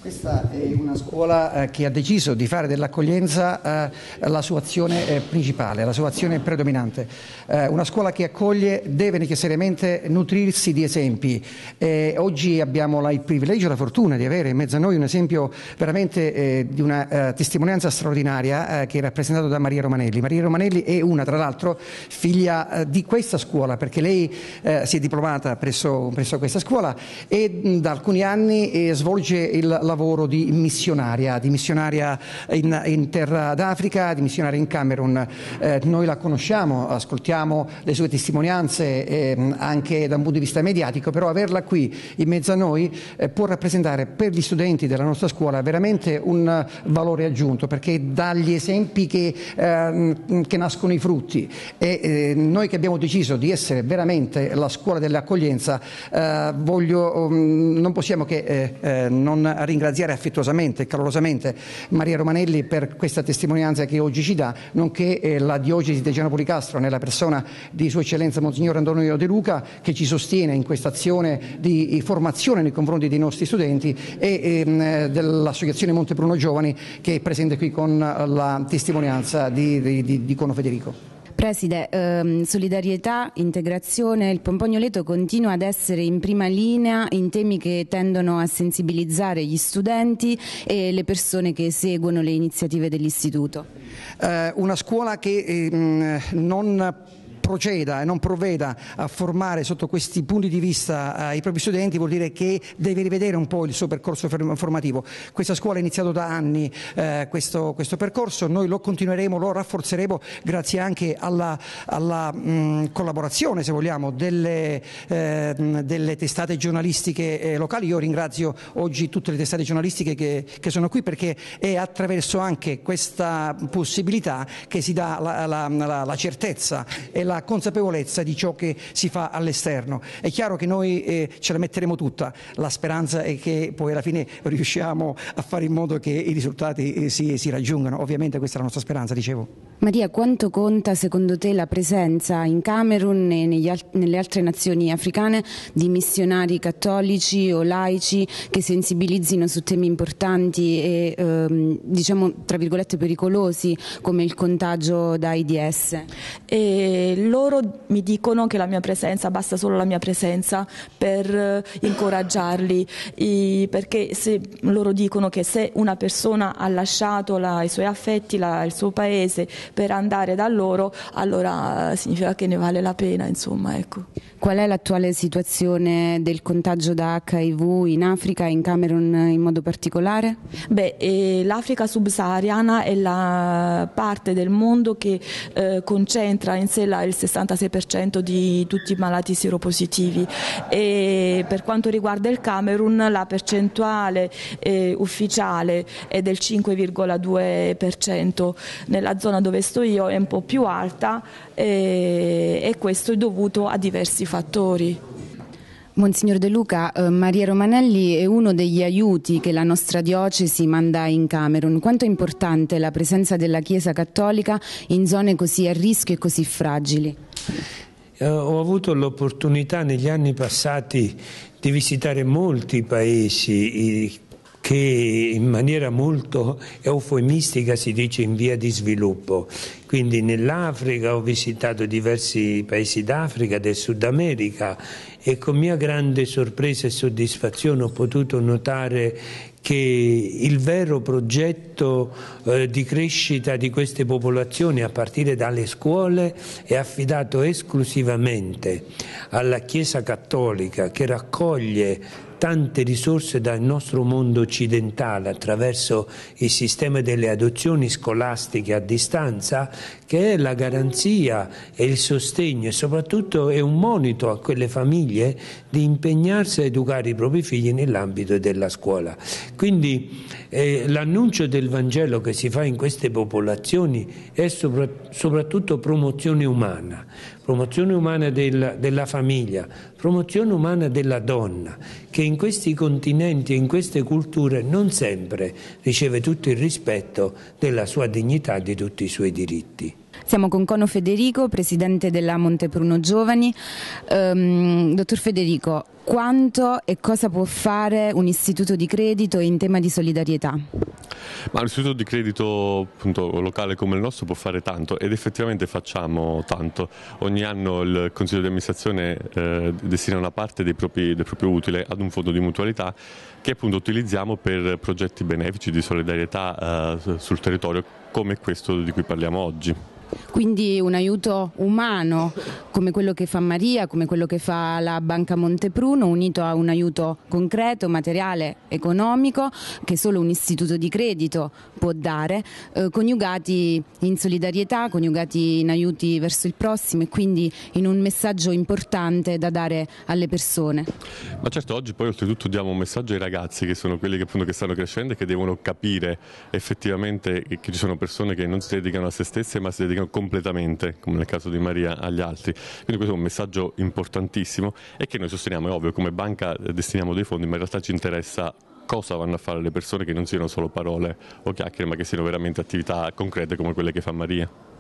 Questa è una scuola che ha deciso di fare dell'accoglienza la sua azione principale, la sua azione predominante. Una scuola che accoglie deve necessariamente nutrirsi di esempi. Oggi abbiamo il privilegio e la fortuna di avere in mezzo a noi un esempio veramente di una testimonianza straordinaria che è rappresentato da Maria Romanelli. Maria Romanelli è una, tra l'altro, figlia di questa scuola, perché lei si è diplomata presso questa scuola e da alcuni anni svolge il lavoro di missionaria in terra d'Africa, di missionaria in Camerun. Noi la conosciamo, ascoltiamo le sue testimonianze anche da un punto di vista mediatico, però averla qui in mezzo a noi può rappresentare per gli studenti della nostra scuola veramente un valore aggiunto, perché dà gli esempi che nascono i frutti e noi che abbiamo deciso di essere veramente la scuola dell'accoglienza non possiamo che non ringraziare affettuosamente e calorosamente Maria Romanelli per questa testimonianza che oggi ci dà, nonché la diocesi di Teggiano Policastro nella persona di Sua Eccellenza Monsignor Antonio De Luca, che ci sostiene in questa azione di formazione nei confronti dei nostri studenti, e dell'Associazione Montepruno Giovani, che è presente qui con la testimonianza di Cono Federico. Preside, solidarietà, integrazione, il Pompognoleto continua ad essere in prima linea in temi che tendono a sensibilizzare gli studenti e le persone che seguono le iniziative dell'istituto. Una scuola che non proceda e non provveda a formare sotto questi punti di vista i propri studenti vuol dire che deve rivedere un po' il suo percorso formativo. Questa scuola ha iniziato da anni questo percorso, noi lo continueremo, lo rafforzeremo grazie anche alla collaborazione, se vogliamo, delle testate giornalistiche locali. Io ringrazio oggi tutte le testate giornalistiche che sono qui, perché è attraverso anche questa possibilità che si dà la certezza e la consapevolezza di ciò che si fa all'esterno. È chiaro che noi ce la metteremo tutta, la speranza è che poi alla fine riusciamo a fare in modo che i risultati si raggiungano, ovviamente questa è la nostra speranza, dicevo. Maria, quanto conta secondo te la presenza in Camerun e nelle altre nazioni africane di missionari cattolici o laici che sensibilizzino su temi importanti e diciamo tra virgolette pericolosi come il contagio da AIDS? Loro mi dicono che la mia presenza, basta solo la mia presenza per incoraggiarli, perché loro dicono che se una persona ha lasciato i suoi affetti, il suo paese per andare da loro, allora significa che ne vale la pena, insomma, ecco. Qual è l'attuale situazione del contagio da HIV in Africa e in Camerun in modo particolare? L'Africa subsahariana è la parte del mondo che concentra in sé il 66% di tutti i malati sieropositivi, e per quanto riguarda il Camerun la percentuale ufficiale è del 5,2%, nella zona dove sto io è un po' più alta e questo è dovuto a diversi fattori. Monsignor De Luca, Maria Romanelli è uno degli aiuti che la nostra diocesi manda in Camerun. Quanto è importante la presenza della Chiesa Cattolica in zone così a rischio e così fragili? Ho avuto l'opportunità negli anni passati di visitare molti paesi che in maniera molto eufemistica si dice in via di sviluppo. Quindi nell'Africa ho visitato diversi paesi d'Africa, del Sud America, e con mia grande sorpresa e soddisfazione ho potuto notare che il vero progetto di crescita di queste popolazioni a partire dalle scuole è affidato esclusivamente alla Chiesa Cattolica, che raccoglie tante risorse dal nostro mondo occidentale attraverso il sistema delle adozioni scolastiche a distanza, che è la garanzia e il sostegno e soprattutto è un monito a quelle famiglie di impegnarsi a educare i propri figli nell'ambito della scuola. Quindi l'annuncio del Vangelo che si fa in queste popolazioni è soprattutto promozione umana della famiglia, promozione umana della donna, che in questi continenti e in queste culture non sempre riceve tutto il rispetto della sua dignità e di tutti i suoi diritti. Siamo con Cono Federico, presidente della Montepruno Giovani. Dottor Federico, quanto e cosa può fare un istituto di credito in tema di solidarietà? Ma un istituto di credito appunto locale come il nostro può fare tanto, ed effettivamente facciamo tanto. Ogni anno il Consiglio di amministrazione destina una parte del proprio utile ad un fondo di mutualità che appunto utilizziamo per progetti benefici di solidarietà sul territorio come questo di cui parliamo oggi. Quindi un aiuto umano come quello che fa Maria, come quello che fa la Banca Montepruno, unito a un aiuto concreto, materiale, economico che solo un istituto di credito può dare, coniugati in solidarietà, coniugati in aiuti verso il prossimo e quindi in un messaggio importante da dare alle persone. Ma certo, oggi poi oltretutto diamo un messaggio ai ragazzi, che sono quelli che appunto che stanno crescendo e che devono capire effettivamente che ci sono persone che non si dedicano a se stesse ma si dedicano completamente, come nel caso di Maria, agli altri. Quindi questo è un messaggio importantissimo e che noi sosteniamo. È ovvio, come banca destiniamo dei fondi, ma in realtà ci interessa cosa vanno a fare le persone, che non siano solo parole o chiacchiere, ma che siano veramente attività concrete come quelle che fa Maria.